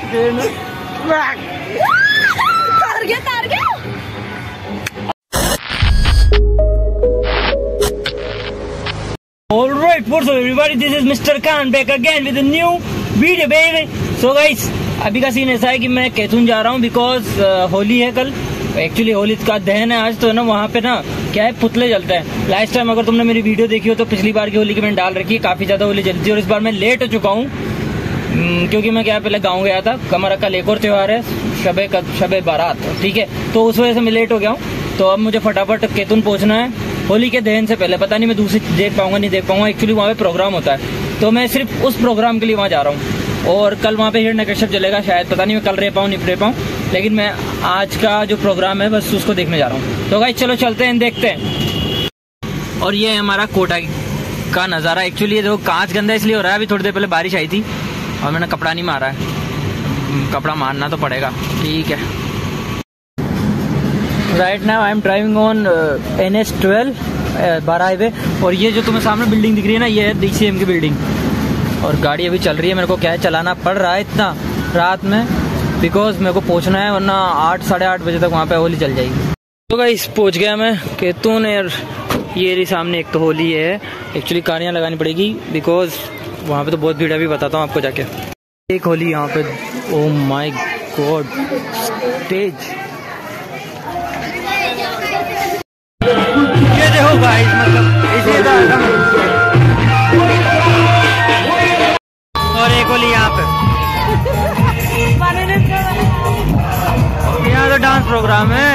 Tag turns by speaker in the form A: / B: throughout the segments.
A: तार गया।
B: Alright, what's up everybody? This is Mr. Khan back again with a new video, baby. So guys, अभी का scene ऐसा है कि मैं केथून जा रहा हूँ बिकॉज होली है कल। एक्चुअली होली का दहन है आज, तो है ना वहाँ पे ना क्या है पुतले जलते हैं। लास्ट टाइम अगर तुमने मेरी वीडियो देखी हो तो पिछली बार की होली की मैंने डाल रखी है, काफी ज्यादा होली जलती है। और इस बार मैं लेट हो चुका हूँ क्योंकि मैं क्या पहले गाँव गया था। हमारा कल एक और त्योहार है, शबे बारात, ठीक है, तो उस वजह से मैं लेट हो गया हूँ। तो अब मुझे फटाफट केथून पहुँचना है होली के दहन से पहले। पता नहीं मैं दूसरी देख पाऊंगा नहीं देख पाऊंगा, एक्चुअली वहाँ पे प्रोग्राम होता है, तो मैं सिर्फ उस प्रोग्राम के लिए वहाँ जा रहा हूँ। और कल वहाँ पे हिरण्य कश्यप चलेगा शायद, पता नहीं मैं कल रह पाऊँ नहीं रह पाऊँ, लेकिन मैं आज का जो प्रोग्राम है बस उसको देखने जा रहा हूँ। तो गाइस चलो चलते हैं, देखते हैं। और ये है हमारा कोटा का नज़ारा। एक्चुअली ये देखो कांच गंदा इसलिए हो रहा है, अभी थोड़ी देर पहले बारिश आई थी और मैंने कपड़ा नहीं मारा है, कपड़ा मारना तो पड़ेगा, ठीक है। Right now I am driving on NH12 बार हाईवे। और ये जो तुम्हें सामने बिल्डिंग दिख रही है ना, ये है DCM की बिल्डिंग। और गाड़ी अभी चल रही है, मेरे को क्या है चलाना पड़ रहा है इतना रात में बिकॉज मेरे को पहुंचना है, वरना 8 साढ़े 8 बजे तक वहाँ पे होली चल जाएगी। तो गाइस पहुंच गया मैं केथून। और ये रही सामने एक तो होली है, एक्चुअली कारियाँ लगानी पड़ेगी बिकॉज वहाँ पे तो बहुत भीड़ है, अभी बताता हूँ आपको जाके। एक होली यहाँ पे, ओ माई गॉड, स्टेज ये देखो गाइस, मतलब इसी और एक होली यहाँ पे, यहाँ तो डांस प्रोग्राम है।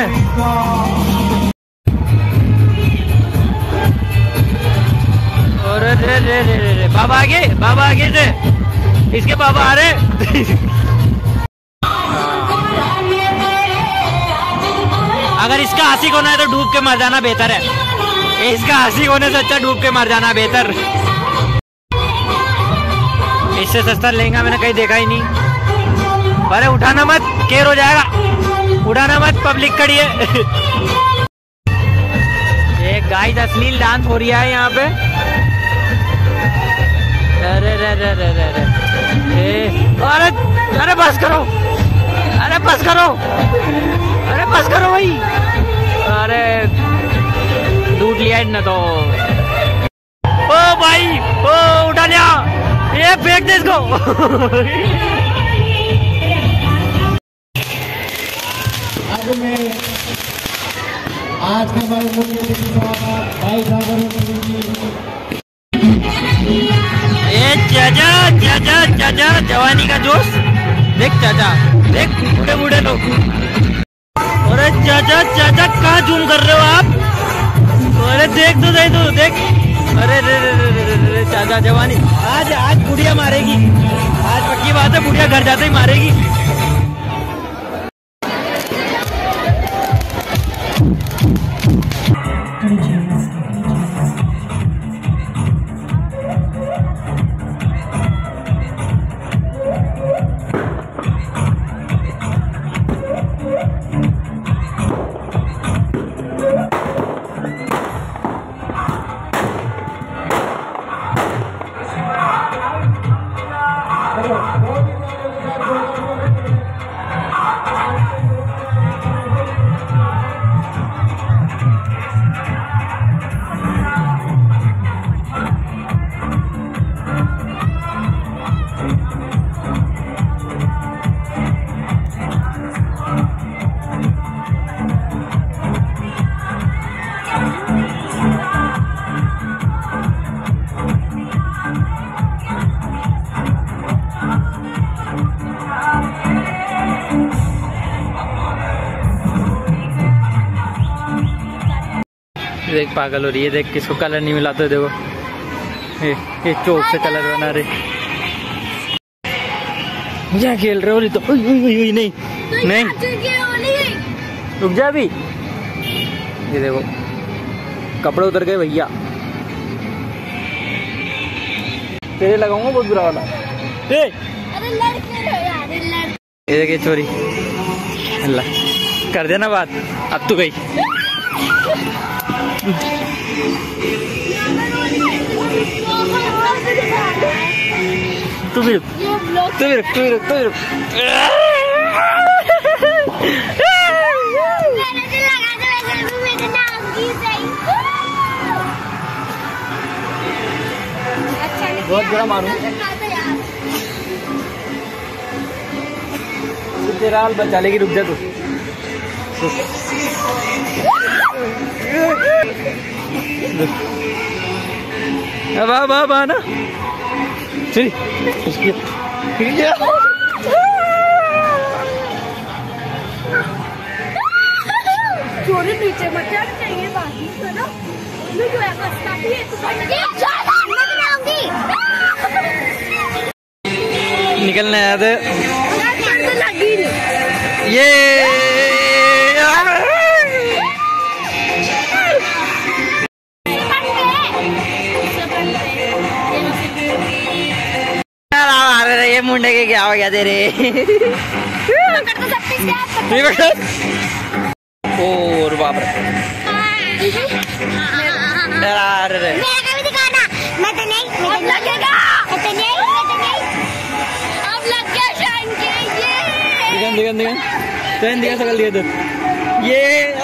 B: और रे बाबा आगे से इसके बाबा आ रहे। अगर इसका आशिक होना है तो डूब के मर जाना बेहतर है, इसका आशिक होने से अच्छा डूब के मर जाना बेहतर। इससे सस्ता लहंगा मैंने कहीं देखा ही नहीं। अरे उठाना मत, केयर हो जाएगा, उठाना मत, पब्लिक खड़ी है। एक गाइस अश्लील डांस हो रहा है यहाँ पे। अरे अरे बस करो, अरे बस करो, अरे बस करो भाई। अरे लूट लिया इतना तो। ओ भाई ओ उठा लिया, ये फेंक दे इसको।
C: आज के हमारे मुख्य अतिथि भाई साहब,
B: चाचा जवानी का जोश देख, चाचा देख, बूढ़े बूढ़े लोग। अरे चाचा कहाँ जूम कर रहे हो आप? अरे देख तो सही तो देख। अरे रे चाचा जवानी, आज बुढ़िया मारेगी, आज पक्की बात है, बुढ़िया घर जाते ही मारेगी। देख पागल हो रही है, देख किसको कलर नहीं मिला तो देखो ये चौक से कलर बना रहे। क्या खेल रहे हो? तो नहीं रुक जा अभी। ये देखो कपड़े उतर गए भैया, तेरे लगाऊंगा बहुत बुरा वाला। ये देखिए चोरी, अल्लाह कर देना बात, अब तो गई। तू भी रुक, तू भी रुक, तू भी रुक, तू भी रुक। बहुत बुरा मारूं तेरा हाल बचा लेगी। रुक जा तू। अब आना चल।
A: छोरे नीचे मत जाना चाहिए बाकी सुनो मैं जो है काफी है तो
B: निकलने आया था ये ये मुंडे के क्या हो गया तेरे। और बाप रे
A: मैं तो नहीं लगेगा अब लग गया शान के
B: दिखा सकल दिया तो ये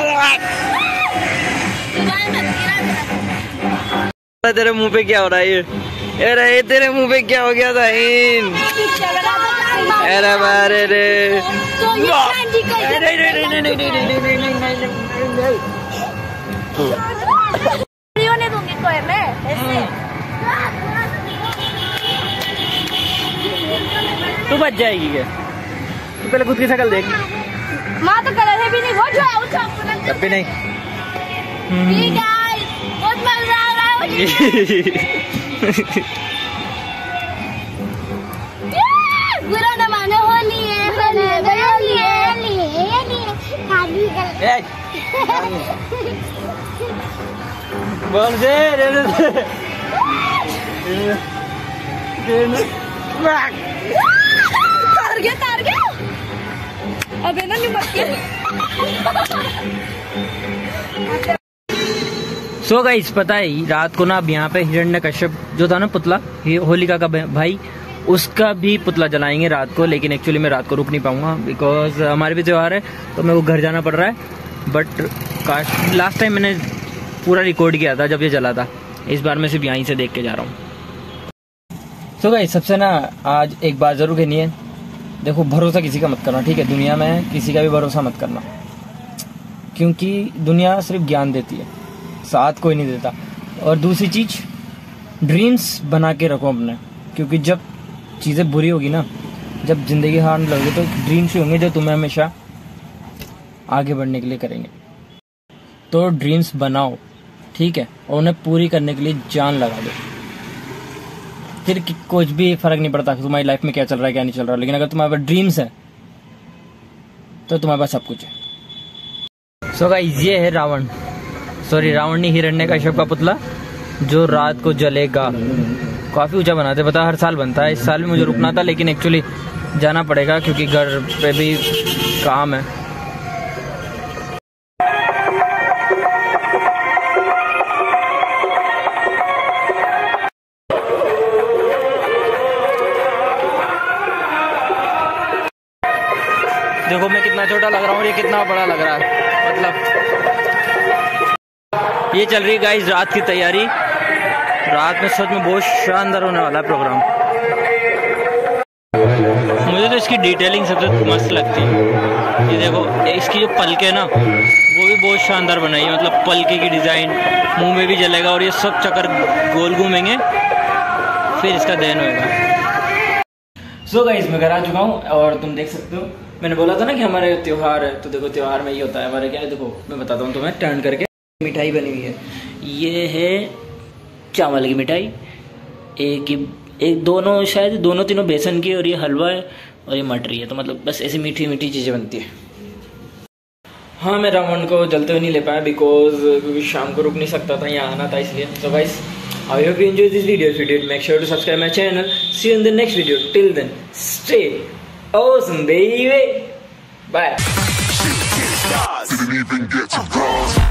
B: तेरे मुंह पे क्या हो रहा है ये। अरे तेरे मुंह पे क्या हो गया था इन। अरे बारे रे
A: नहीं दूंगी कोई मैं
B: तू बच जाएगी क्या। तू पहले खुद की शक्ल देख।
A: माँ तो कलर है भी नहीं वो जो है
B: तब भी नहीं।
A: बहुत मजा आ रहा है। बुरा न मानो होली है
B: बोल दे
A: तार गया अबे ना निमक के।
B: सो गाइस पता है रात को ना अब यहाँ पे हिरण्यकश्यप जो था ना पुतला होलिका का भाई उसका भी पुतला जलाएंगे रात को। लेकिन एक्चुअली मैं रात को रुक नहीं पाऊंगा बिकॉज हमारे भी त्योहार है तो मेरे को घर जाना पड़ रहा है। बट काश लास्ट टाइम मैंने पूरा रिकॉर्ड किया था जब ये जला था। इस बार मैं सिर्फ यहीं से देख के जा रहा हूँ। सो गाइस सबसे ना आज एक बात जरूर कहनी है। देखो भरोसा किसी का मत करना ठीक है। दुनिया में किसी का भी भरोसा मत करना क्योंकि दुनिया सिर्फ ज्ञान देती है साथ कोई नहीं देता। और दूसरी चीज ड्रीम्स बना के रखो अपने क्योंकि जब चीज़ें बुरी होगी ना जब जिंदगी हार्ड लगेगी तो ड्रीम्स ही होंगे जो तुम्हें हमेशा आगे बढ़ने के लिए करेंगे। तो ड्रीम्स बनाओ ठीक है और उन्हें पूरी करने के लिए जान लगा दो। फिर कुछ भी फर्क नहीं पड़ता कि तुम्हारी लाइफ में क्या चल रहा है क्या नहीं चल रहा। लेकिन अगर तुम्हारे पास ड्रीम्स है तो तुम्हारे पास सब कुछ है। सो गाइस ये है रावण नहीं हिरण्यकश्यप का पुतला जो रात को जलेगा। काफी ऊंचा बनाते पता हर साल बनता है। इस साल भी मुझे रुकना था लेकिन एक्चुअली जाना पड़ेगा क्योंकि घर पे भी काम है। देखो मैं कितना छोटा लग रहा हूँ और ये कितना बड़ा लग रहा है। मतलब ये चल रही है गाइस रात की तैयारी। रात में सच में बहुत शानदार होने वाला है प्रोग्राम। मुझे तो इसकी डिटेलिंग सबसे मस्त लगती है। ये देखो इसकी जो पलके है ना वो भी बहुत शानदार बनाई है। मतलब पलके की डिजाइन मुंह में भी जलेगा और ये सब चक्कर गोल घूमेंगे फिर इसका दहन होगा। सो गाइस मैं घर आ चुका हूँ और तुम देख सकते हो मैंने बोला था ना कि हमारे त्योहार है। तो देखो त्योहार में ये होता है हमारे क्या है। देखो मैं बताता हूँ तुम्हें टर्न करके। मिठाई बनी हुई है। ये है चावल की मिठाई एक दोनों शायद दोनों तीनों बेसन की और ये हलवा है और ये मटरी है। तो मतलब बस ऐसी मीठी मीठी चीज़ें बनती है। हाँ मैं रावण को जलते हुए नहीं ले पाया बिकॉज क्योंकि शाम को रुक नहीं सकता था यहाँ आना था इसलिए। तो guys I hope you enjoy this video. If you did make sure to subscribe my channel. See you in the next video. Till then stay awesome baby. Bye.